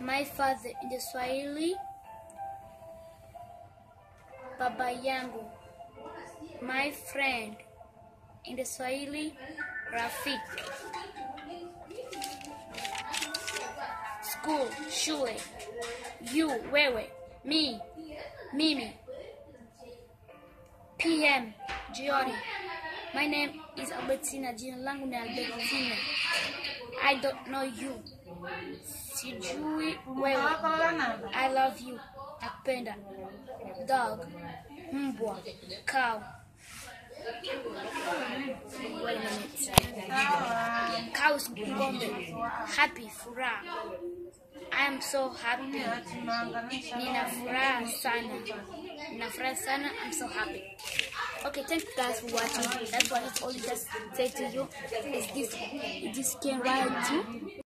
My father in the Swahili, baba yangu. My friend in the Swahili, rafiki. School, shule. You, wewe. Me, mimi. PM, jioni. My name is Albertina. Jina langu ni Albertina. I don't know you. Sijui wewe. I love you. Nakupenda. Dog, mbwa, cow. Wait a minute. Cow is ng'ombe. Happy, furaha. I am so happy. Nina furaha sana. I'm so happy. Okay, thank you guys for watching. That's what it's all just say to you. Is this can write to